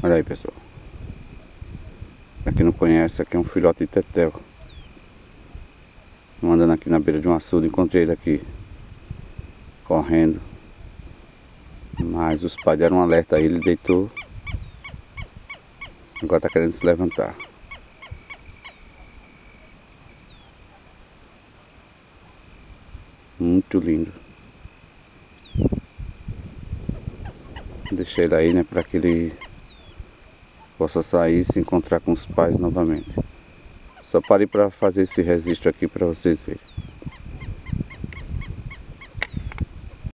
Olha aí, pessoal. Pra quem não conhece, aqui é um filhote de tetel. Andando aqui na beira de um açude, encontrei ele aqui correndo. Mas os pais deram um alerta aí, ele deitou. Agora tá querendo se levantar. Muito lindo. Deixei ele aí, né, para que ele possa sair e se encontrar com os pais novamente. Só parei para fazer esse registro aqui para vocês verem.